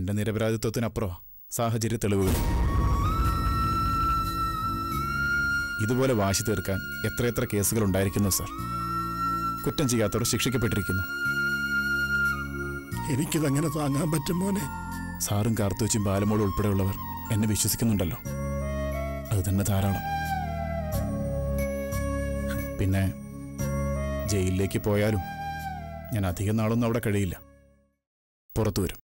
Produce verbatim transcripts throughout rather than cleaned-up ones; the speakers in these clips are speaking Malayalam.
എന്റെ നിരപരാധിത്വത്തിനപ്പുറം സാഹചര്യ തെളിവുകൾ. ഇതുപോലെ വാശി തീർക്കാൻ എത്രയെത്ര കേസുകൾ ഉണ്ടായിരിക്കുന്നു സർ. കുറ്റം ചെയ്യാത്തവർ ശിക്ഷിക്കപ്പെട്ടിരിക്കുന്നു. എനിക്കിതങ്ങനെ താങ്ങാൻ പറ്റും മോനെ. സാറും കാർത്തുവച്ചും ബാലമോളും ഉൾപ്പെടെയുള്ളവർ എന്നെ വിശ്വസിക്കുന്നുണ്ടല്ലോ, അത് തന്നെ ധാരാളം. പിന്നെ ജയിലിലേക്ക് പോയാലും ഞാൻ അധികം നാളൊന്നും അവിടെ കഴിയില്ല, പുറത്തു വരും.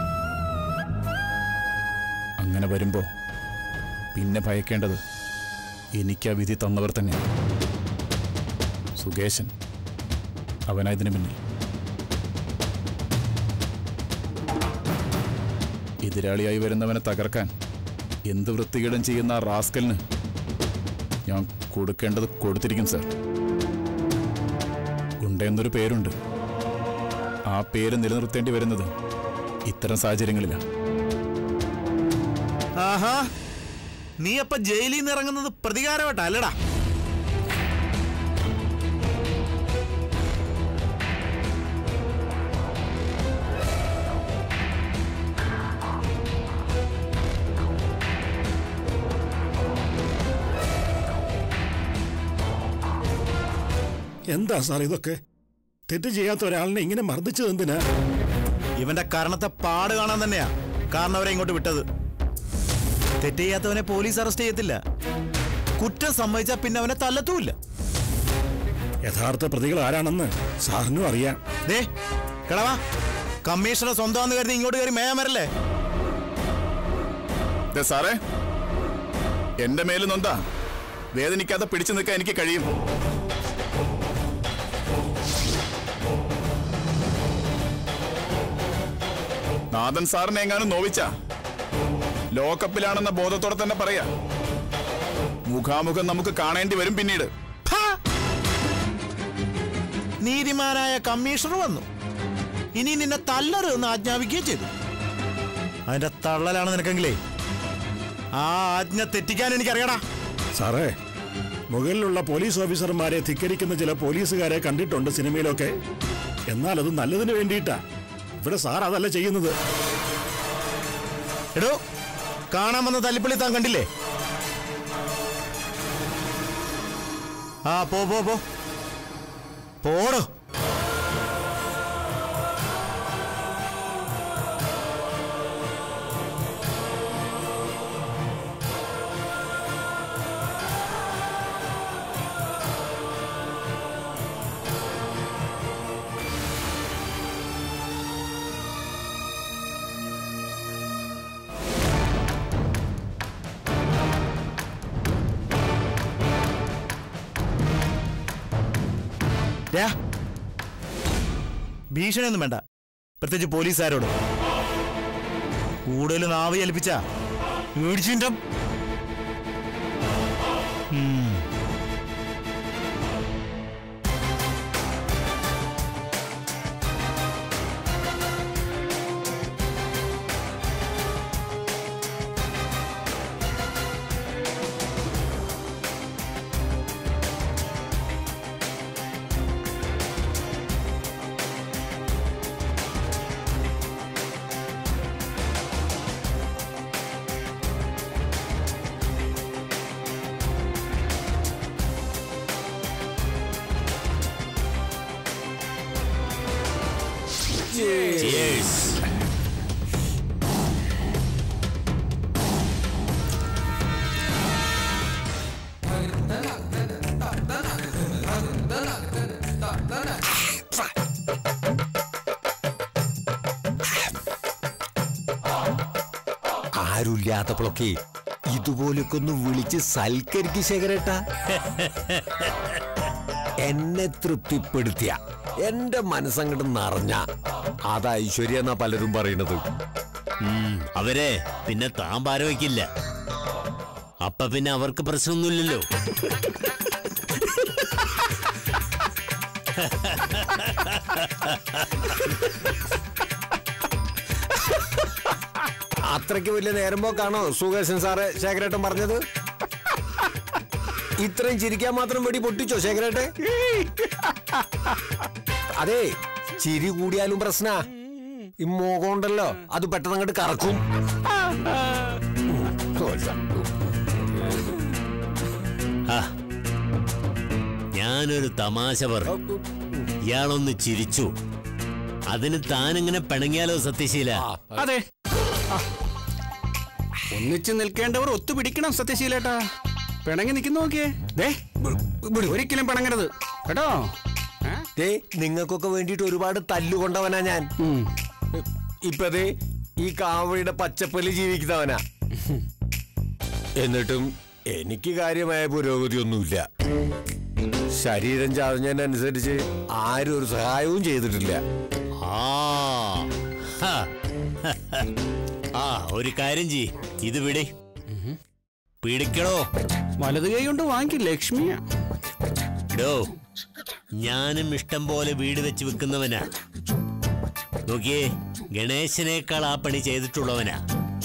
അങ്ങനെ വരുമ്പോ പിന്നെ ഭയക്കേണ്ടത് എനിക്ക് ആ വിധി തന്നവർ തന്നെയാണ്. സുകേശൻ അവനായതിനു പിന്നിൽ. എതിരാളിയായി വരുന്നവനെ തകർക്കാൻ എന്ത് വൃത്തികേടും ചെയ്യുന്ന ആ റാസ്കലിന് ഞാൻ കൊടുക്കേണ്ടത് കൊടുത്തിരിക്കും സർ. ഗുണ്ടയെന്നൊരു പേരുണ്ട്. ആ പേര് നിലനിർത്തേണ്ടി വരുന്നത് ഇത്തരം സാഹചര്യങ്ങളിലാണ്. ആഹാ, നീ അപ്പൊ ജയിലിൽ നിന്ന് ഇറങ്ങുന്നത് പ്രതികാരമായിട്ടാ അല്ലടാ? എന്താ സാർ ഇതൊക്കെ? തെറ്റ് ചെയ്യാത്ത ഒരാളിനെ ഇങ്ങനെ മർദ്ദിച്ചത് എന്തിനാ? ഇവന്റെ കാരണത്തെ പാട് കാണാൻ തന്നെയാ കാരണം അവരെ ഇങ്ങോട്ട് വിട്ടത്. തെറ്റ് ചെയ്യാത്തവനെ പോലീസ് അറസ്റ്റ് ചെയ്യത്തില്ല. കുറ്റം സമ്മതിച്ചാൽ പിന്നെ അവനെ തല്ലത്തുമില്ല. യഥാർത്ഥ പ്രതികൾ ആരാണെന്ന് സാറിനും അറിയാം. ദേ കിളവാ, കമ്മീഷണർ സ്വന്തമാണെന്ന് കരുതി ഇങ്ങോട്ട് കയറി മേയാൻ വരല്ലേ? സാറേ, എന്റെ മേലിൽ നൊന്താ വേദനിക്കാതെ പിടിച്ചു നിൽക്കാൻ എനിക്ക് കഴിയും. നാഥൻ സാറിനെ എങ്ങാനും നോവിച്ച ലോക്കപ്പിലാണെന്ന ബോധത്തോടെ തന്നെ പറയാ. മുഖാമുഖം നമുക്ക് കാണേണ്ടി വരും പിന്നീട്. നീതിമാനായ കമ്മീഷണർ വന്നു, ഇനി നിന്നെ തല്ലരുതെന്ന് ആജ്ഞാപിക്കുകയും ചെയ്തു. അതിന്റെ തള്ളലാണ് നിനക്കെങ്കിലേ ആ ആജ്ഞ തെറ്റിക്കാൻ എനിക്കറിയടാ. സാറേ, മുകളിലുള്ള പോലീസ് ഓഫീസർമാരെ ധിക്കരിക്കുന്ന ചില പോലീസുകാരെ കണ്ടിട്ടുണ്ട് സിനിമയിലൊക്കെ. എന്നാൽ അത് നല്ലതിന് വേണ്ടിയിട്ടാ. ഇവിടെ സാർ അതല്ല ചെയ്യുന്നത്. എടോ, കാണാൻ വന്ന തല്ലിപ്പള്ളി താൻ കണ്ടില്ലേ? ആ പോ പോ പോ പോടോ. ഭീഷണിയൊന്നും വേണ്ട, പ്രത്യേകിച്ച് പോലീസുകാരോട്. കൂടുതൽ നാവ് ചലിപ്പിച്ച മേടിച്ചിട്ടും ആരുമില്ലാത്തപ്പോഴൊക്കെ ഇതുപോലൊക്കെ ഒന്ന് വിളിച്ച് സൽക്കരിക്ക് ശേഖരേട്ട. എന്നെ തൃപ്തിപ്പെടുത്തിയ എന്റെ മനസ്സങ്ങോട്ട് നിറഞ്ഞ അത് ഐശ്വര്യ എന്നാ പലരും പറയണത്. അവരെ പിന്നെ താൻ ഭാരം വയ്ക്കില്ല, അപ്പൊ പിന്നെ അവർക്ക് പ്രശ്നമൊന്നുമില്ലല്ലോ. അത്രയ്ക്ക് വലിയ നേരം പോക്കാണോ സുകേശൻ സാറ് ശേഖരേട്ടൻ പറഞ്ഞത്? ഇത്രയും ചിരിക്കാൻ മാത്രം വെടി പൊട്ടിച്ചോ ശേഖരേട്ടെ? അതെ, ചിരി കൂടിയാലും പ്രശ്ന. ഈ മുഖം ഉണ്ടല്ലോ അത് പെട്ടെന്ന് അങ്ങോട്ട് കറക്കും. ഞാനൊരു തമാശ പറഞ്ഞു, ഇയാളൊന്ന് ചിരിച്ചു. അതിന് താനിങ്ങനെ പിണങ്ങിയാലോ സത്യശീല? അതെ, ഒന്നിച്ച് നിൽക്കേണ്ടവർ ഒത്തുപിടിക്കണം സത്യശീലേട്ടാ. പിണങ്ങി നിൽക്കുന്ന നോക്കിയേ, ദേ ഒരിക്കലും പിണങ്ങരുത് കേട്ടോ. ദേ നിങ്ങൾക്കൊക്കെ വേണ്ടിട്ട് ഒരുപാട് തല്ലുകൊണ്ടവനാ ഞാൻ. ഇപ്പതേ ഈ കാവടിയുടെ പച്ചപ്പല്ലി ജീവിക്കുന്നവനാ. എന്നിട്ടും എനിക്ക് കാര്യമായ പുരോഗതിയൊന്നുമില്ല. ശരീരം ചാഞ്ഞതിനനുസരിച്ച് ആരും ഒരു സഹായവും ചെയ്തിട്ടില്ല. ആ ഒരു കാര്യം ചെയ്, ഇത് വിടേ പിടിക്കണോ? വലത് കൈ കൊണ്ട് വാങ്ങിക്കും ലക്ഷ്മിയാ. ഡോ, ഞാനും ഇഷ്ടം പോലെ വീട് വെച്ച് വെക്കുന്നവനാ. നോക്കിയേ, ഗണേശനേക്കാൾ ആ പണി ചെയ്തിട്ടുള്ളവനാ.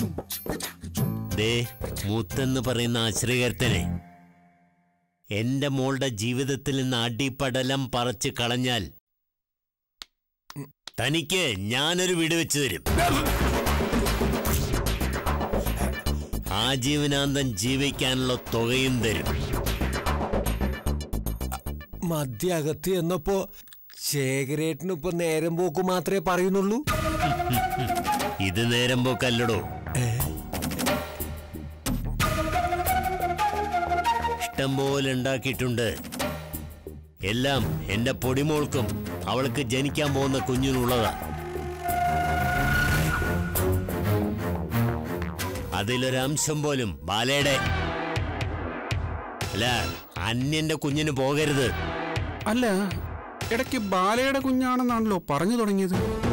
ദേ മുത്തെന്ന് പറയുന്ന ആശ്രയകർത്തനെ എന്റെ മോളുടെ ജീവിതത്തിൽ നിന്ന് അടിപടലം പറിച്ച് കളഞ്ഞാൽ തനിക്ക് ഞാനൊരു വീട് വെച്ചു തരും. ആജീവനാന്തം ജീവിക്കാനുള്ള തുകയും തരും. മധ്യകത്ത് എന്നപ്പോ ശേഖരേട്ടന് ഇപ്പൊ നേരം പോക്ക് മാത്രമേ പറയുന്നുള്ളൂ. ഇത് നേരം പോക്കല്ലടോ. ഇഷ്ടം പോലെ ഉണ്ടാക്കിയിട്ടുണ്ട്. എല്ലാം എന്റെ പൊടിമോൾക്കും അവൾക്ക് ജനിക്കാൻ പോകുന്ന കുഞ്ഞിനുള്ളതാ. അതിലൊരംശം പോലും ബാലയുടെ അല്ല, അന്യന്റെ കുഞ്ഞിന് പോകരുത്. അല്ല, ഇടയ്ക്ക് ബാലയുടെ കുഞ്ഞാണെന്നാണല്ലോ പറഞ്ഞു തുടങ്ങിയത്.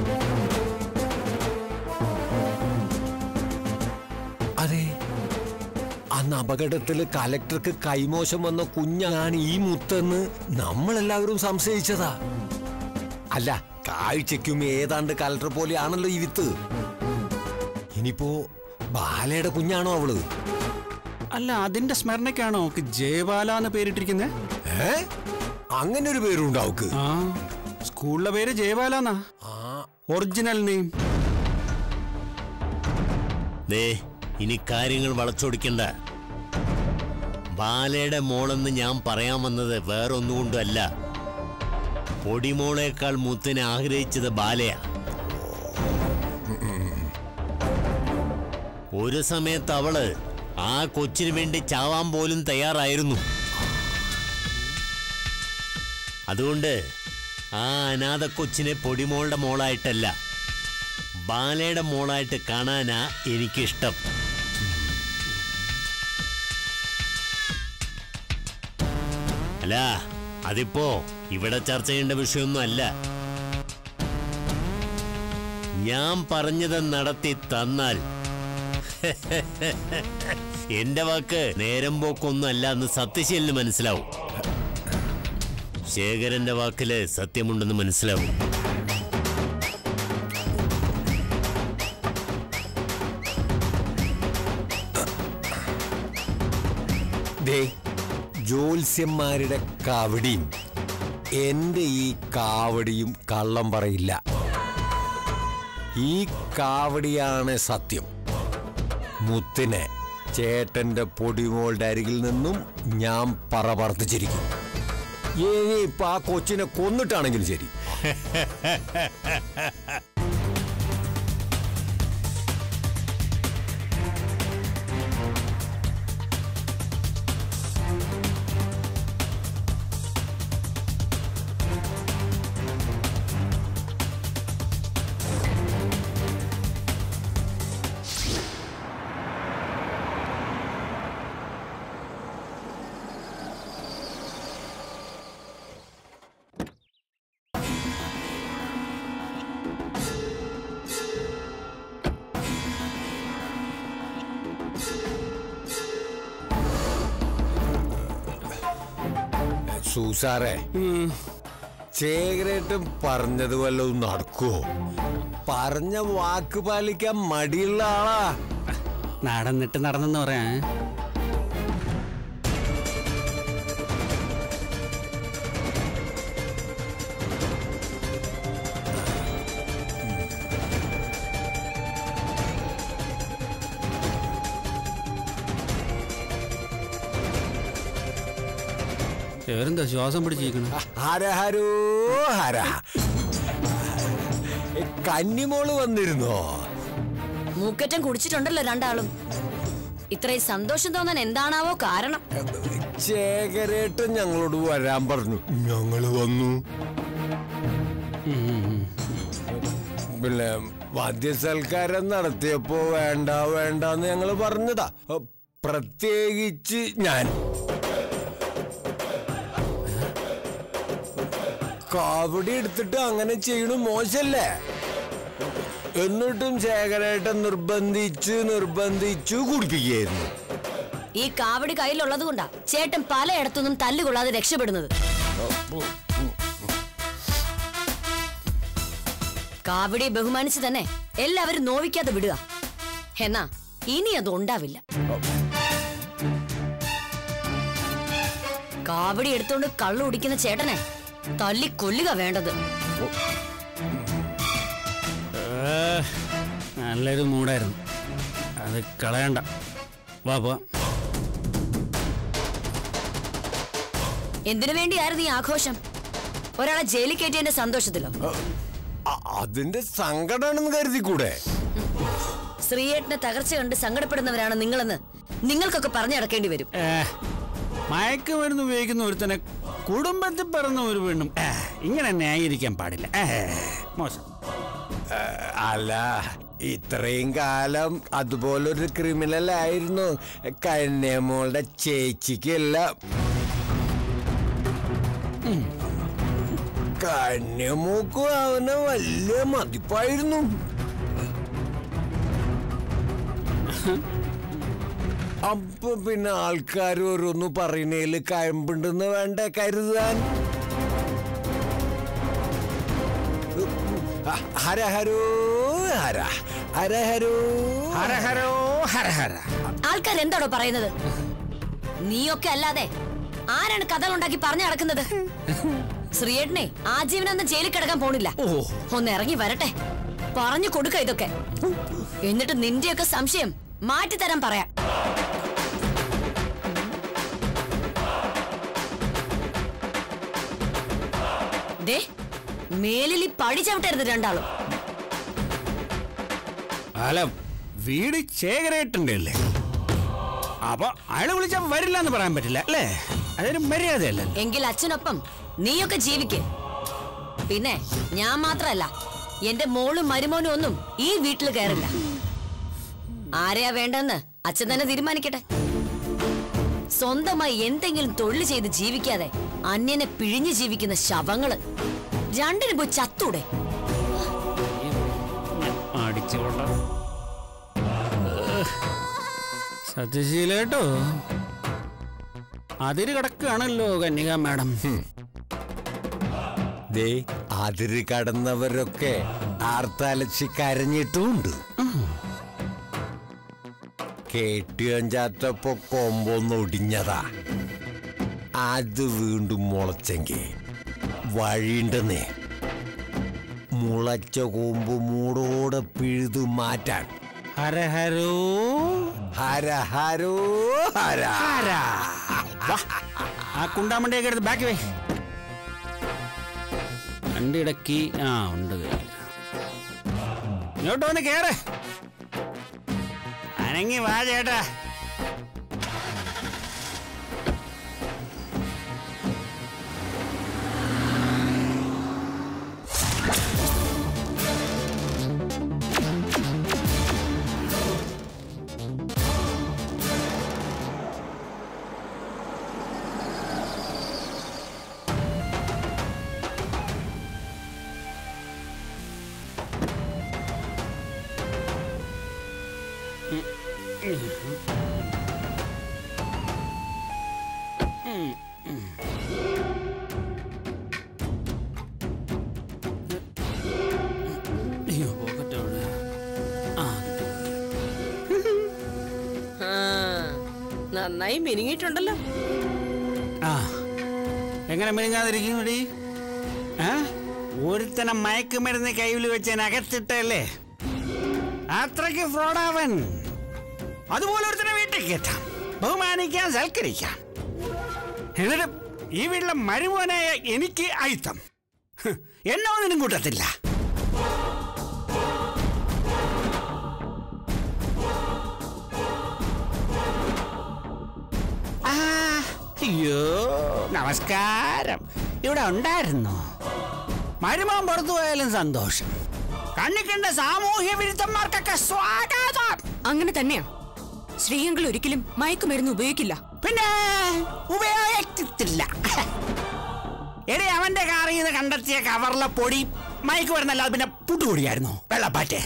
അതെ, അന്ന് അപകടത്തില് കലക്ടർക്ക് കൈമോശം വന്ന കുഞ്ഞാണ് ഈ മുത്തെന്ന് നമ്മളെല്ലാവരും സംശയിച്ചതാ. അല്ല, കാഴ്ചയ്ക്കും ഏതാണ്ട് കലക്ടർ പോലെയാണല്ലോ ഈ വിത്ത്. ഇനിയിപ്പോ ബാലയുടെ കുഞ്ഞാണോ അവള്? അല്ല, അതിന്റെ സ്മരണയ്ക്കാണോ ജയബാല എന്ന് പേരിട്ടിരിക്കുന്നത്? ഏ അങ്ങനെ ഒരു പേരുണ്ടാവുക്ക്? ആ, സ്കൂളിലെ പേര് ജയബാലാന്നാ, ഒറിജിനൽ നെയിം. ദേ ഇനി കാര്യങ്ങൾ വളച്ചൊടിക്കണ്ട. ബാലയുടെ മോളെന്ന് ഞാൻ പറയാൻ വന്നത് വേറൊന്നുകൊണ്ടല്ല. പൊടിമോളേക്കാൾ മുത്തിനെ ആഗ്രഹിച്ചത് ബാലയാ. ഒരു സമയത്ത് അവള് ആ കൊച്ചിന് വേണ്ടി ചാവാൻ പോലും തയ്യാറായിരുന്നു. അതുകൊണ്ട് ആ അനാഥ കൊച്ചിനെ പൊടിമോളുടെ മോളായിട്ടല്ല, ബാലയുടെ മോളായിട്ട് കാണാനാ എനിക്കിഷ്ടം. അല്ല, അതിപ്പോ ഇവിടെ ചർച്ച ചെയ്യേണ്ട വിഷയമൊന്നും അല്ല. ഞാൻ പറഞ്ഞത് നടത്തി തന്നാൽ എന്റെ വാക്ക് നേരം പോക്കൊന്നും അല്ല എന്ന് സത്യശീലിന് മനസ്സിലാവും. ശേഖരന്റെ വാക്കില് സത്യമുണ്ടെന്ന് മനസ്സിലാവും. ദേ, ജ്യോത്സ്യന്മാരുടെ കാവടിയും എന്റെ ഈ കാവടിയും കള്ളം പറയില്ല. ഈ കാവടിയാണ് സത്യം. മുത്തിനെ ചേട്ടന്റെ പൊടിമോളുടെ അരികിൽ നിന്നും ഞാൻ പറ പറത്തിച്ചിരിക്കും. ഇനി ഇപ്പൊ ആ കൊച്ചിനെ കൊന്നിട്ടാണെങ്കിലും ശരി. സൂസാറേ, ശേഖരേട്ടൻ പറഞ്ഞത് വല്ലതും നടക്കുവോ? പറഞ്ഞ വാക്ക് പാലിക്കാൻ മടിയുള്ള ആളാ. നടന്നിട്ട് നടന്നെന്ന് പറയാ. വേറെന്താ ശ്വാസം പിടിച്ചിരിക്കണം? ഹര ഹരോ ഹര. കന്നിമോള് വന്നിരുന്നോ? മൂക്കറ്റം കുടിച്ചിട്ടുണ്ടല്ലോ രണ്ടാളും. ഇത്രയും സന്തോഷം തോന്നാൻ എന്താണാവോ കാരണം? ശേഖരേട്ടൻ ഞങ്ങളോട് വരാൻ പറഞ്ഞു, ഞങ്ങള് വന്നു. പിന്നെ മദ്യസൽക്കാരം നടത്തിയപ്പോ വേണ്ട വേണ്ടെന്ന് ഞങ്ങള് പറഞ്ഞതാ. പ്രത്യേകിച്ച് ഞാൻ. കാവടി എടുത്തിട്ട് അങ്ങനെ ചെയ്യണു മോശല്ലേ? എന്നിട്ടും ശേഖരേട്ടൻ നിർബന്ധിച്ച് നിർബന്ധിച്ചു കുടിപ്പിക്കുകയായിരുന്നു. ഈ കാവടി കയ്യിലുള്ളത് കൊണ്ടാ ചേട്ടൻ പലയിടത്തുനിന്നും തല്ലുകൊള്ളാതെ രക്ഷപ്പെടുന്നത്. കാവടിയെ ബഹുമാനിച്ച് തന്നെ എല്ലാവരും നോവിക്കാതെ വിടുക. എന്നാ ഇനി അത് ഉണ്ടാവില്ല. കാവടി എടുത്തോണ്ട് കള്ളു കുടിക്കുന്ന ചേട്ടനെ തല്ലി കൊല്ലുക വേണ്ടത്. നല്ലൊരു മൂടായിരുന്നു, അത് കളയണ്ട. വാ പോ. എന്തിനു വേണ്ടിയായിരുന്നു ഈ ആഘോഷം? ഒരാളെ ജയിലിൽ കയറ്റിയതിന്റെ സന്തോഷത്തിലോ? അതിന്റെ സങ്കടാണെന്ന് കരുതിക്കൂടെ? ശ്രീയേട്ടനെ തകർച്ച കണ്ട് സങ്കടപ്പെടുന്നവരാണ് നിങ്ങളെന്ന് നിങ്ങൾക്കൊക്കെ പറഞ്ഞു നടക്കേണ്ടി വരും. മയക്കുമരുന്ന് ഉപയോഗിക്കുന്ന ഒരുത്തനെ കുടുംബത്തിൽ പറഞ്ഞ ഒരു പെണ്ണും ഇങ്ങനെ ന്യായീകരിക്കാൻ പാടില്ല. മോശം. അല്ല, ഇത്രയും കാലം അതുപോലൊരു ക്രിമിനൽ ആയിരുന്നു കന്യമോളുടെ ചേച്ചിക്കല്ല. കന്യമോക്കും അവനെ വലിയ മതിപ്പായിരുന്നു. അപ്പൊ പിന്നെ ആൾക്കാർ ഓരോന്ന് പറയുന്നതിൽ കയമ്പുണ്ടെന്ന് വേണ്ട കരുതാൻ. ഹര ഹരോ ഹര ഹര ഹരോ ഹര ഹരോ ഹര ഹര. ആൾക്കാർ എന്താണോ പറയുന്നത്? നീയൊക്കെ അല്ലാതെ ആരാണ് കഥകൾ ഉണ്ടാക്കി പറഞ്ഞു നടക്കുന്നത്? ശ്രീയേട്ടനെ ആജീവനൊന്നും ജയിലിൽ കിടക്കാൻ പോണില്ല. ഒന്ന് ഇറങ്ങി വരട്ടെ, പറഞ്ഞു കൊടുക്ക ഇതൊക്കെ. എന്നിട്ട് നിന്റെയൊക്കെ സംശയം മാറ്റിത്തരാൻ പറയാം. ദേ, മേലിൽ ഈ പടി ചവിട്ടരുത് രണ്ടാളും. അല്ല, വീട് ശേഖരേട്ടൻ്റെ അല്ലേ? അപ്പൊ അയാളെ വിളിച്ചാൽ വരില്ല എന്ന് പറയാൻ പറ്റില്ല അല്ലേ? അതൊരു മര്യാദയല്ല. എങ്കിൽ അച്ഛനൊപ്പം നീയൊക്കെ ജീവിക്ക്. പിന്നെ ഞാൻ മാത്രല്ല, എന്റെ മോളും മരുമോനും ഒന്നും ഈ വീട്ടിൽ കയറില്ല. ആരെയാ വേണ്ടെന്ന് അച്ഛൻ തന്നെ തീരുമാനിക്കട്ടെ. സ്വന്തമായി എന്തെങ്കിലും തൊഴിൽ ചെയ്ത് ജീവിക്കാതെ അന്യനെ പിഴിഞ്ഞു ജീവിക്കുന്ന ശവങ്ങള് രണ്ടിനും പോയി ചത്തൂടെ? സത്യശീലേട്ടോ, അതിര് കിടക്കുകയാണല്ലോ കന്യക മാഡം. ദേ, അതിര് കടന്നവരൊക്കെ ആർത്തലച്ച് കരഞ്ഞിട്ടുമുണ്ട്. കേട്ടിയഞ്ചാത്തപ്പോ കൊമ്പൊന്നൊടിഞ്ഞതാ. അത് വീണ്ടും മുളച്ചെങ്കിൽ വഴിയുണ്ടെന്നേ. മുളച്ച കൊമ്പ് മൂടോടെ പിഴുതു മാറ്റാൻ. ഹര ഹരോ ഹര ഹരോ ഹര ഹര. ആ കുണ്ടാമണ്ടിയൊക്കെ എടുത്ത് ബാക്കി വേ. വണ്ടി ഇടക്കി. ആ ഉണ്ട്. ഇങ്ങോട്ട് വന്ന് കേറ്. അനങ്ങി വാ ചേട്ടാ. നന്നായി മിനിങ്ങിട്ടുണ്ടല്ലോ. ആ, എങ്ങനെ മിനിങ്ങാതിരിക്കും? ഒരുത്തനെ മയക്കുമരുന്ന് കയ്യിൽ വെച്ച് അകത്തിട്ടല്ലേ? അത്രയ്ക്ക് ഫ്രോഡാവൻ. അതുപോലെ ഒരുത്തനെ വീട്ടിൽ കയറ്റാം, ബഹുമാനിക്കാം, സൽക്കരിക്കാം. എന്നിട്ട് ഈ വീട്ടിലെ മരുമോനായ എനിക്ക് അയിത്തം എന്നോ ഒന്നിനും കൂട്ടത്തില്ല. അയ്യോ നമസ്കാരം, ഇവിടെ ഉണ്ടായിരുന്നു. മരുമോൻ പുറത്തു പോയാലും സന്തോഷം. കണ്ണിക്കണ്ട സാമൂഹ്യ വിരുദ്ധന്മാർക്കൊക്കെ സ്വാഗതം. അങ്ങനെ തന്നെയാ. ശ്രീയങ്കൾ ഒരിക്കലും മയക്കുമരുന്ന് ഉപയോഗിക്കില്ല. പിന്നെ ഉപയോഗിക്കത്തില്ല. എടി അവന്റെ കാറിൽ നിന്ന് കണ്ടെത്തിയ കവറിലെ പൊടി മയക്കുമരുന്നല്ലാതെ പിന്നെ പുട്ടുപൊടിയായിരുന്നു, വെള്ളപ്പാറ്റ്.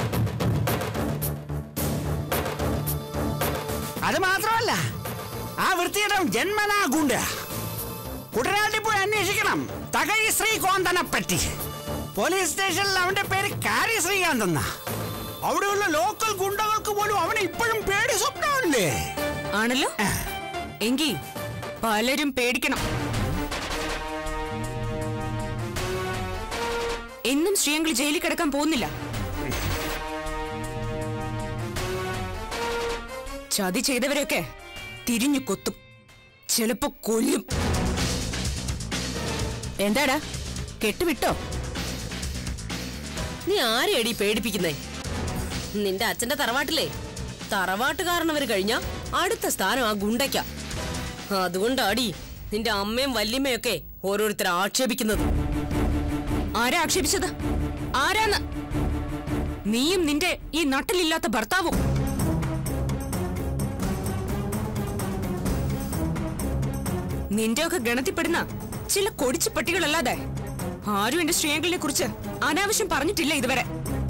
അത് മാത്രമല്ല, ആ വൃത്തിയുടെ ജന്മനാ ഗുണ്ട. കുട്ടനാട്ടിൽ പോയി അന്വേഷിക്കണം തകഴി ശ്രീകാന്തനെ പറ്റി. പോലീസ് സ്റ്റേഷനിൽ അവന്റെ പേര് കാരി ശ്രീകാന്ത് എന്നാ. അവിടെയുള്ള ലോക്കൽ ഗുണ്ടകൾക്ക് പോലും അവനെ ഇപ്പോഴും പേടി സ്വപ്നമല്ലേ? ആണല്ലോ. എങ്കിൽ പലരും പേടിക്കണം. എന്നും ശ്രീയങ്കൾ ജയിലിൽ കിടക്കാൻ പോകുന്നില്ല. ചതി ചെയ്തവരെയൊക്കെ തിരിഞ്ഞു കൊത്തും, ചിലപ്പോ കൊല്ലും. എന്താടാ കെട്ടുവിട്ടോ? നീ ആരെയടി പേടിപ്പിക്കുന്നേ? നിന്റെ അച്ഛന്റെ തറവാട്ടിലെ തറവാട്ടുകാരനവര് കഴിഞ്ഞ അടുത്ത സ്ഥാനം ആ ഗുണ്ടയ്ക്ക. അതുകൊണ്ടാടി നിന്റെ അമ്മയും വല്യമ്മയൊക്കെ ഓരോരുത്തരെ ആക്ഷേപിക്കുന്നത്. ആരാ ആക്ഷേപിച്ചത്? ആരാന്ന്? നീയും നിന്റെ ഈ നട്ടിലില്ലാത്ത ഭർത്താവും. നിന്റെയൊക്കെ ഗണത്തിൽപ്പെടുന്ന ചില കൊടിച്ചു പട്ടികളല്ലാതെ ആരും എന്റെ ശ്രീയങ്കളിനെ കുറിച്ച് അനാവശ്യം പറഞ്ഞിട്ടില്ല ഇതുവരെ.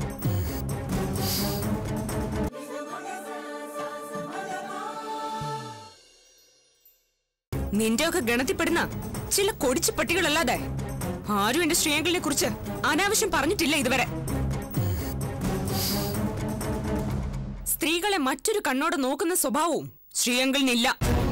നിന്റെയൊക്കെ ഗണത്തിൽപ്പെടുന്ന ചില കൊടിച്ചു പട്ടികളല്ലാതെ ആരും എന്റെ ശ്രീയങ്കളിനെ കുറിച്ച് അനാവശ്യം പറഞ്ഞിട്ടില്ല ഇതുവരെ. സ്ത്രീകളെ മറ്റൊരു കണ്ണോടെ നോക്കുന്ന സ്വഭാവവും ശ്രീയങ്കളിനില്ല.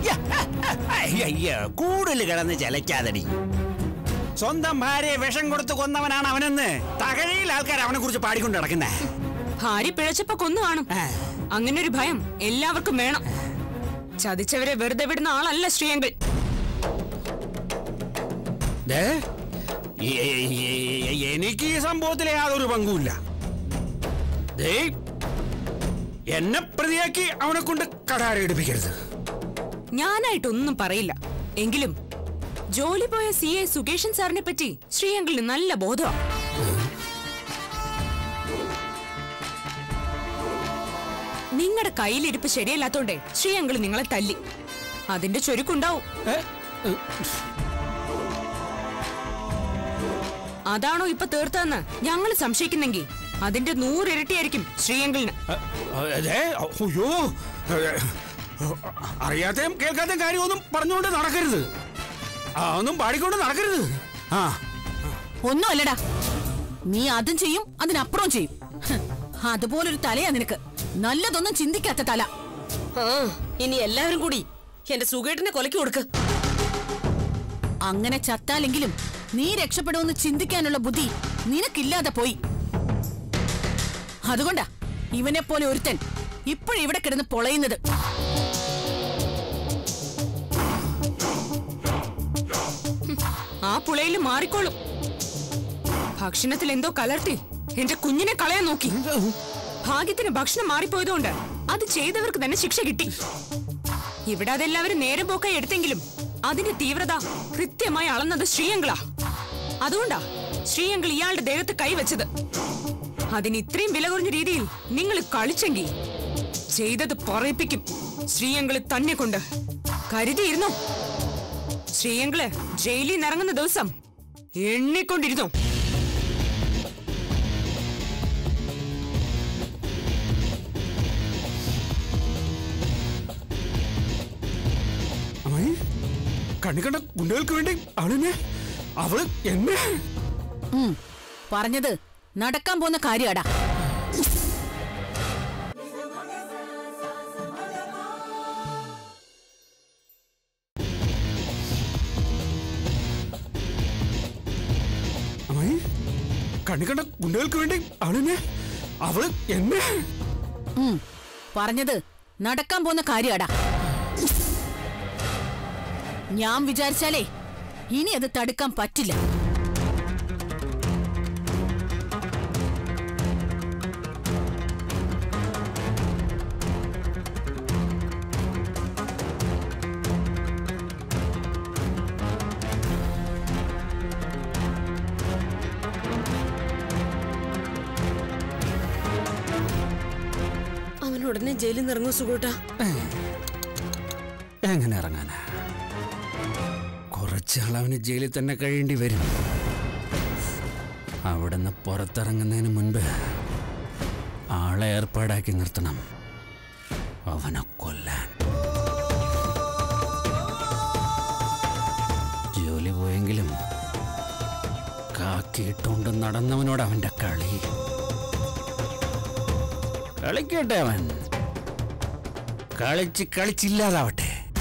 കൂടുതൽ കിടന്ന് ചലക്കാതടി. സ്വന്തം ഭാര്യയെ വിഷം കൊടുത്ത് കൊന്നവനാണ് അവനെന്ന് തകഴിയിൽ ആൾക്കാർ അവനെ കുറിച്ച് പാടിക്കൊണ്ട് നടക്കുന്നേ. ഭാര്യ പിഴച്ചപ്പോ കൊന്നു കാണും. അങ്ങനെ ഒരു ഭയം എല്ലാവർക്കും വേണം. ചതിച്ചവരെ വെറുതെ വിടുന്ന ആളല്ല ശ്രീയങ്കൾ. എനിക്ക് ഈ സംഭവത്തിലെ യാതൊരു പങ്കുമില്ല. എന്നെ പ്രതിയാക്കി അവനെ കൊണ്ട് കടാരടിപ്പിക്കരുത്. ഞാനായിട്ടൊന്നും പറയില്ല. എങ്കിലും ജോലി പോയ സി എ സുകേഷൻ സാറിനെ പറ്റി ശ്രീയങ്കളിന് നല്ല ബോധമാണ്. നിങ്ങളുടെ കയ്യിലിരിപ്പ് ശരിയല്ലാത്തോണ്ടേ ശ്രീയങ്കൾ നിങ്ങളെ തല്ലി. അതിന്റെ ചൊരുക്കുണ്ടാവും. അതാണോ ഇപ്പൊ തീർത്തതെന്ന് ഞങ്ങൾ സംശയിക്കുന്നെങ്കിൽ അതിന്റെ നൂറിരട്ടിയായിരിക്കും ശ്രീയങ്കളിന്. അയ്യോ, അറിയാതെയും കേൾക്കാതെയും കാര്യമൊന്നും പറഞ്ഞുകൊണ്ട് നടക്കരുത്. ഒന്നും പാടിക്കൊണ്ട് നടക്കരുത്. ആ ഒന്നും അല്ലടാ, നീ അതും ചെയ്യും അതിനപ്പുറം ചെയ്യും. അതുപോലൊരു തലയാ നിനക്ക്. നല്ലതൊന്നും ചിന്തിക്കാത്ത തല. ഇനി എല്ലാവരും കൂടി എന്റെ സുഖേട്ടിനെ കൊലക്കി കൊടുക്ക്. അങ്ങനെ ചത്താലെങ്കിലും നീ രക്ഷപ്പെടുമെന്ന് ചിന്തിക്കാനുള്ള ബുദ്ധി നിനക്കില്ലാതെ പോയി. അതുകൊണ്ടാ ഇവനെ പോലെ ഒരുത്തൻ ഇപ്പോഴിവിടെ കിടന്ന് പൊളയുന്നത്. ആ പുളയില് മാറിക്കോളും. ഭക്ഷണത്തിൽ എന്തോ കലർത്തി എന്റെ കുഞ്ഞിനെ കളയാൻ നോക്കി. ഭാഗ്യത്തിന് ഭക്ഷണം മാറിപ്പോയതുകൊണ്ട് അത് ചെയ്തവർക്ക് തന്നെ ശിക്ഷ കിട്ടി. ഇവിടെ അതെല്ലാവരും നേരെ പോക്കായി എടുത്തെങ്കിലും അതിന്റെ തീവ്രത കൃത്യമായി അളന്നത് ശ്രീയങ്കളാ. അതുകൊണ്ടാ ശ്രീയങ്കൾ ഇയാളുടെ ദേഹത്ത് കൈവച്ചത്. അതിന് ഇത്രയും വില കുറഞ്ഞ രീതിയിൽ നിങ്ങൾ കളിച്ചെങ്കിൽ ചെയ്തത് പറയിപ്പിക്കും ശ്രീയങ്കള് തന്നെ കൊണ്ട്. കരുതിയിരുന്നോ? ശ്രീയങ്കള് ജയിലിൽ നിന്ന് ഇറങ്ങുന്ന ദിവസം എണ്ണിക്കൊണ്ടിരുന്നു. കണ്ണിക്കണ്ട ഗുണ്ടകൾക്ക് വേണ്ടി അവളെന്നെ അവള് എന്നെ പറഞ്ഞത് നടക്കാൻ പോകുന്ന കാര്യാടാ. കണ്ണിക്കണ്ട ഗുണ്ടകൾക്ക് വേണ്ടി അവളെന്നെ അവള് എന്നെ പറഞ്ഞത് നടക്കാൻ പോകുന്ന കാര്യാടാ. ഞാൻ വിചാരിച്ചാലേ ഇനി അത് തടുക്കാൻ പറ്റില്ല. അവൻ ഉടനെ ജയിലിൽ നിന്ന് ഇറങ്ങും സുഖൂട്ടാ. എങ്ങനെ ഇറങ്ങാനാ? കുറച്ചാൾ അവന് ജയിലിൽ തന്നെ കഴിയേണ്ടി വരും. അവിടുന്ന് പുറത്തിറങ്ങുന്നതിന് മുൻപ് ആളെ ഏർപ്പാടാക്കി നിർത്തണം അവനെ കൊല്ലാൻ. ജോലി പോയെങ്കിലും കാക്കിയിട്ടുകൊണ്ട് നടന്നവനോട് അവന്റെ കളി. കളിക്കട്ടെ, അവൻ കളിച്ച് കളിച്ചില്ലാതാവട്ടെ.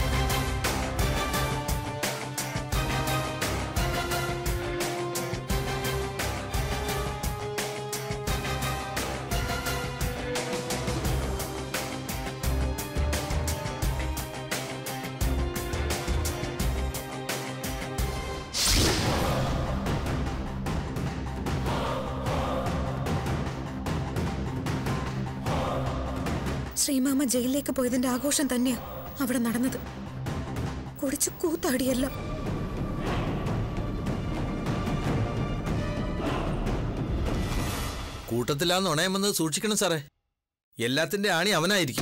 ശ്രീമാമ ജയിലിലേക്ക് പോയതിന്റെ ആഘോഷം തന്നെയാ അവിടെ നടന്നത്. കുടിച്ചു കൂത്താടിയല്ല. കൂട്ടത്തിലാ നുണയമെന്ന് സൂക്ഷിക്കണം സാറേ. എല്ലാത്തിന്റെ ആണി അവനായിരിക്കും.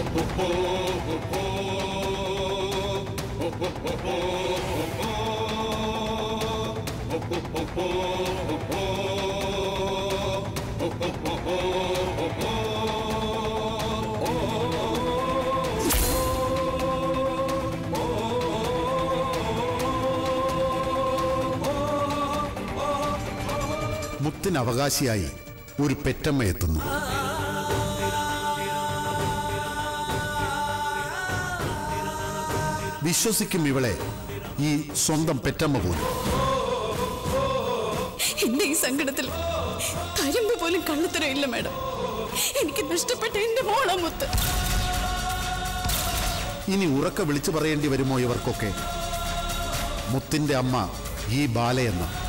മുത്തിന് അവകാശിയായി ഒരു പെറ്റമ്മ എത്തുന്നു. വിശ്വസിക്കും ഇവളെ ഈ സ്വന്തം പെറ്റമ്മ പോലും. എന്റെ ഈ സങ്കടത്തിൽ കരിമ്പ് പോലും കള്ളത്തരമില്ല മാഡം. എനിക്ക് നഷ്ടപ്പെട്ട എന്റെ മോളാ മുത്ത്. ഇനി ഉറക്കെ വിളിച്ചു പറയേണ്ടി വരുമോ ഇവർക്കൊക്കെ? മുത്തിന്റെ അമ്മ ഈ ബാലയെന്ന